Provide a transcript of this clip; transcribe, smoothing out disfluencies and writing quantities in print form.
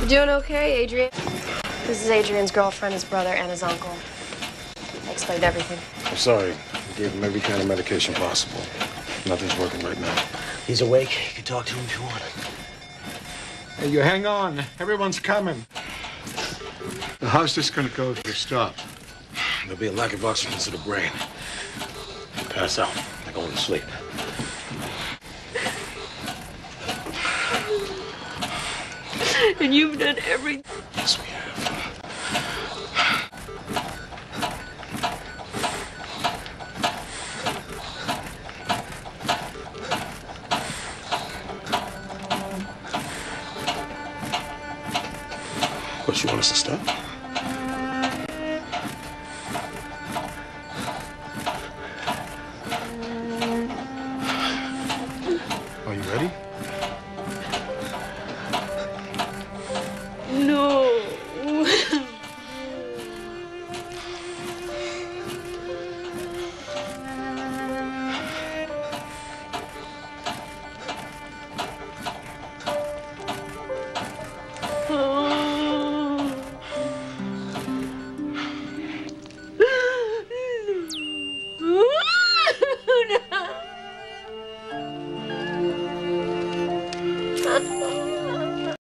You doing okay, Adrian? This is Adrian's girlfriend, his brother, and his uncle. I explained everything. I'm sorry. I gave him every kind of medication possible. Nothing's working right now. He's awake. You can talk to him if you want. Hey, you hang on. Everyone's coming. How's this gonna go if you stop? There'll be a lack of oxygen to the brain. Pass out. They're going to sleep. And you've done everything. Yes, we have. What, you want us to stop?